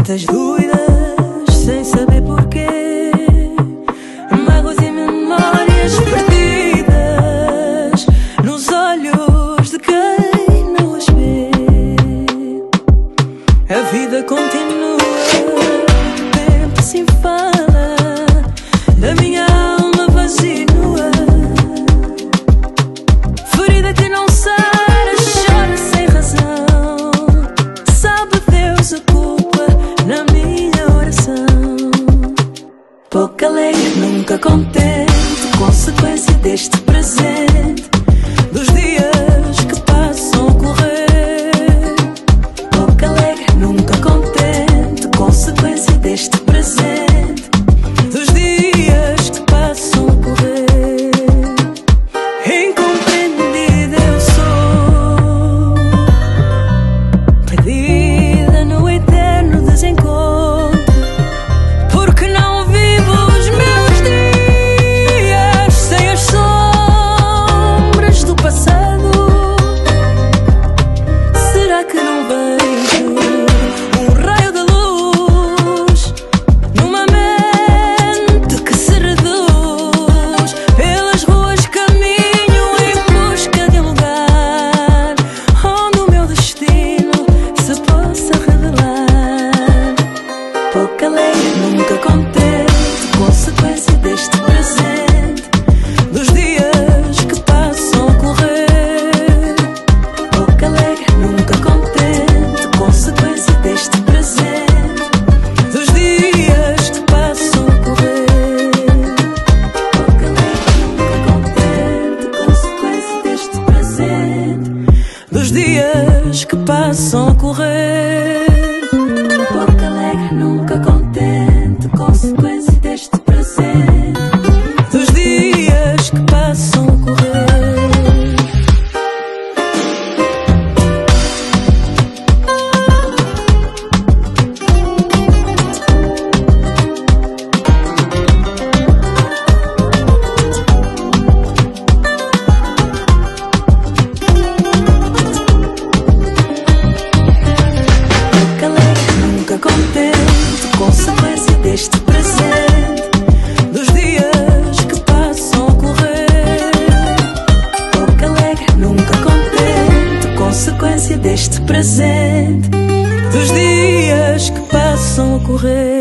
tantas dúvidas sem saber porquê, mágoas e memórias perdidas nos olhos de quem não as vê. A vida continua, o tempo se enfada da minha alma vazia e nua, ferida que não sara, chora sem razão. Sabe Deus a culpa na minha oração. Pouco alegre, nunca contente, consequência deste presente, dos dias que passam a correr. Pouco alegre, nunca contente, consequência deste presente, dos dias que passam a correr. Incompreendida eu sou, perdida no eterno desencontro, porque não vivo os meus dias sem as sombras do passado. Será que não vejo um raio de luz numa mente que se reduz? Pelas ruas caminho em busca de um lugar onde o meu destino se possa revelar. Pouco alegre, nunca contente, consequência deste presente, dos dias que passam a correr. Pouco alegre, nunca contente, consequência deste presente, dos dias que passam a correr. Pouco alegre, nunca contente, consequência deste presente, dos dias que passam a correr. Pouco alegre, nunca contente, consequência deste presente, dos dias que passam a correr. Pouco alegre, nunca contente, consequência deste presente, dos dias que passam a correr. Pouco alegre, nunca contente, consequência deste presente, dos dias que passam a correr.